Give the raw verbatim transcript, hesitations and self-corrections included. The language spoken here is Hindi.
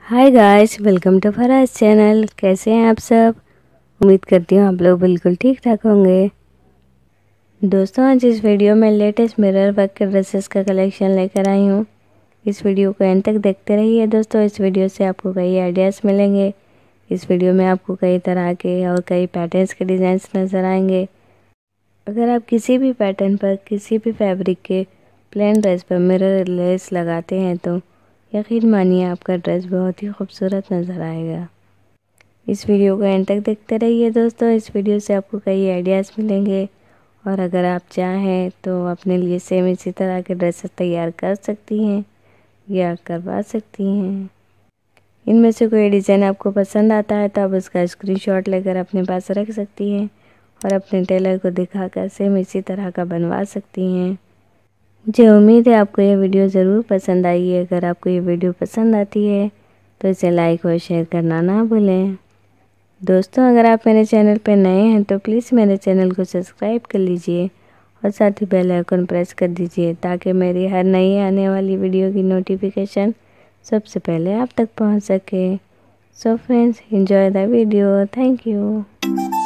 Hi guys, welcome to Farhaz channel. कैसे हैं आप सब? उम्मीद करती हूँ आप लोग बिल्कुल ठीक ठाक होंगे। दोस्तों, आज इस वीडियो में लेटेस्ट मिरर वर्क के ड्रेसेस का कलेक्शन लेकर आई हूँ। इस वीडियो को एंड तक देखते रहिए दोस्तों। इस वीडियो से आपको कई आइडियाज़ मिलेंगे। इस वीडियो में आपको कई तरह के और कई पैटर्न्स के डिज़ाइंस नज़र आएंगे। अगर आप किसी भी पैटर्न पर, किसी भी फैब्रिक के प्लेन ड्रेस पर मिरर लेस लगाते हैं तो यकीन मानिए आपका ड्रेस बहुत ही खूबसूरत नज़र आएगा। इस वीडियो को एंड तक देखते रहिए दोस्तों। इस वीडियो से आपको कई आइडियाज़ मिलेंगे और अगर आप चाहें तो अपने लिए सेम इसी तरह के ड्रेसेस तैयार कर सकती हैं या करवा सकती हैं। इनमें से कोई डिज़ाइन आपको पसंद आता है तो आप उसका स्क्रीनशॉट लेकर अपने पास रख सकती हैं और अपने टेलर को दिखाकर सेम इसी तरह का बनवा सकती हैं। मुझे उम्मीद है आपको ये वीडियो ज़रूर पसंद आई है। अगर आपको ये वीडियो पसंद आती है तो इसे लाइक और शेयर करना ना भूलें। दोस्तों, अगर आप मेरे चैनल पर नए हैं तो प्लीज़ मेरे चैनल को सब्सक्राइब कर लीजिए और साथ ही बेल आइकन प्रेस कर दीजिए ताकि मेरी हर नई आने वाली वीडियो की नोटिफिकेशन सबसे पहले आप तक पहुंच सके। So friends, enjoy the video. Thank you.